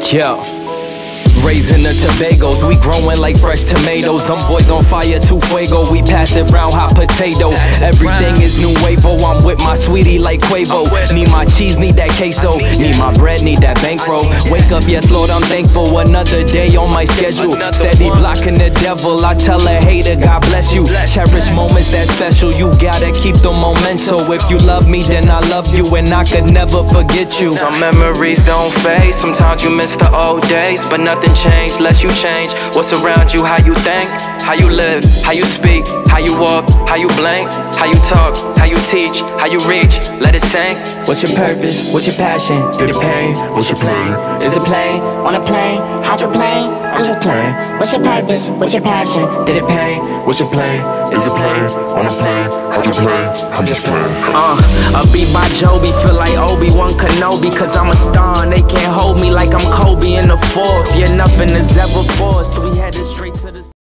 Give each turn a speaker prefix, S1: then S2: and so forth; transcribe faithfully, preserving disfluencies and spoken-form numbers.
S1: Yeah. Raising the Tobagos, we growing like fresh tomatoes. Them boys on fire, too fuego, we pass it round hot potato. Everything is nuevo, I'm with my sweetie like Quavo. Need my cheese, need that queso, need my bread, need that bankroll. Wake up, yes Lord, I'm thankful, another day on my schedule. Steady blocking the devil, I tell a hater, God bless you. Cherish moments that special, you gotta keep the memento. If you love me, then I love you, and I could never forget you.
S2: Some memories don't fade, sometimes you miss the old days, but nothing change less you change what's around you. How you think, how you live, how you speak, how you walk, how you blink, how you talk, how you teach, how you reach, let it sink.
S1: What's your purpose? What's your passion? Did it pain? What's your plan? Is it plane?
S3: On a plane, how'd you play? I'm just playing. What's your purpose? What's your passion?
S1: Did it pain? What's your plan?
S4: Is it plane? On a plane, how'd you play? I'm just playing.
S2: Uh, a beat by Joby, feel like Obi-Wan Kenobi, cause I'm a star and they can't hold me like I'm Kobe in the fourth. Yeah, nothing is ever forced. We had this